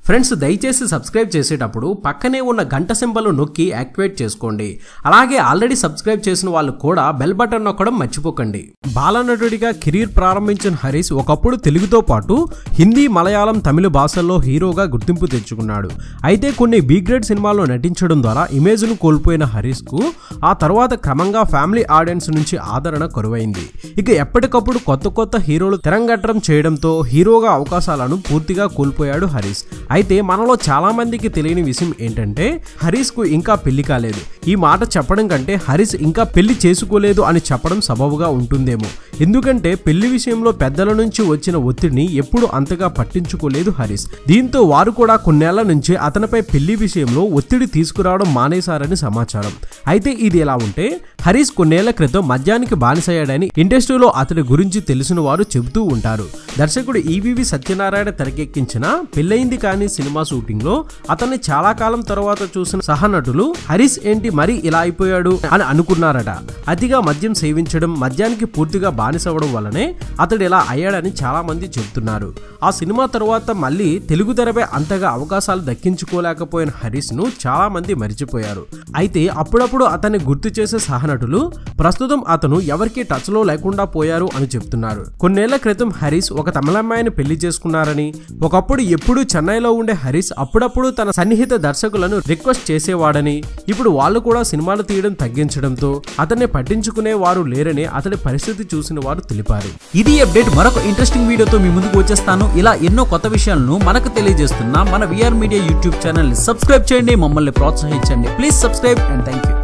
Friends దయచేసి subscribe చేసేటప్పుడు పక్కనే ఉన్న గంట సింబల్ నొక్కి యాక్టివేట్ చేసుకోండి. అలాగే ఆల్రెడీ సబ్స్క్రైబ్ చేసిన వాళ్ళు కూడా బెల్ బటన్ నొక్కడం మర్చిపోకండి. బాలనటుడిగా కెరీర్ ప్రారంభించిన హరీష్ ఒకప్పుడు తెలుగుతో పాటు హిందీ, మలయాళం, తమిళ భాషల్లో హీరోగా గుర్తింపు తెచ్చుకున్నాడు. అయితే కొన్ని బి గ్రేడ్ సినిమాల్లో నటించడం ద్వారా ఇమేజ్ను కోల్పోయిన హరీష్ కు ఆ తర్వాత క్రమంగా ఫ్యామిలీ ఆడియన్స్ నుంచి ఆదరణ కరువైంది. ఇక ఎప్పటికప్పుడు కొత్త హీరోలు తెరంగట్రం చేయడంతో హీరోగా అవకాశాలను పూర్తిగా కోల్పోయాడు హరీష్. అయితే మనలో చాలా మందికి తెలియని విషయం ఏంటంటే హరీష్ కు ఇంకా పెళ్లి కాలేదు. ఈ మాట చెప్పడం కంటే హరీష్ ఇంకా పెళ్లి చేసుకోలేదు అని చెప్పడం సబబుగా ఉంటుందేమో. ఎందుకంటే పెళ్లి విషయంలో పెద్దల నుంచి వచ్చిన ఒత్తిడిని ఎప్పుడు అంతగా పట్టించుకోలేదు హరీష్. దీంతో వారు కూడా కొన్నేళ్ల నుంచి అతనిపై పెళ్లి విషయంలో ఒత్తిడి తీసుకురావడం మానేశారని సమాచారం. అయితే ఇది ఎలా ఉంటే హరీష్ కొన్నేళ్ల క్రితం మద్యానికి బానిసయ్యాడని ఇండస్ట్రీలో అతడి గురించి తెలిసిన వారు చెబుతూ ఉంటారు. దర్శకుడు ఈవీవి సత్యనారాయణ తెరకెక్కించిన పెళ్ళయింది కానీ సినిమా షూటింగ్ లో అతన్ని చాలా కాలం తర్వాత చూసిన సహనటులు హరీష్ ఏంటి మరి ఇలా అయిపోయాడు అని అనుకున్నారట. అతిగా మద్యం సేవించడం, మద్యానికి పూర్తిగా బానిసవడం వల్లనే అతడు ఇలా అయ్యాడని చాలా మంది చెబుతున్నారు. ఆ సినిమా తర్వాత మళ్ళీ తెలుగు తెరపై అంతగా అవకాశాలు దక్కించుకోలేకపోయిన హరీష్ ను చాలా మంది మరిచిపోయారు. అయితే అప్పుడప్పుడు అతన్ని గుర్తు చేసే సహనటులు ప్రస్తుతం అతను ఎవరికి టచ్ లో లేకుండా పోయారు అని చెప్తున్నారు. కొన్నేళ్ల క్రితం హరీష్ ఒక తమిళమ్మాయిని పెళ్లి చేసుకున్నారని, ఒకప్పుడు ఎప్పుడూ చెన్నైలో ఉండే హరీష్ అప్పుడప్పుడు తన సన్నిహిత దర్శకులను రిక్వెస్ట్ చేసేవాడని, ఇప్పుడు వాళ్ళు కూడా సినిమాలు తీయడం తగ్గించడంతో అతన్ని పట్టించుకునే వారు లేరని అతడి పరిస్థితి చూసిన వారు తెలిపారు. ఇది అప్డేట్. మరొక ఇంట్రెస్టింగ్ వీడియోతో మీ ముందుకు వచ్చేస్తాను. ఇలా ఎన్నో కొత్త విషయాలను మనకు తెలియజేస్తున్న మన విఆర్ మీడియా యూట్యూబ్ ఛానల్ ని సబ్స్క్రైబ్ చేయండి, మమ్మల్ని ప్రోత్సహించండి. Please subscribe and thank you.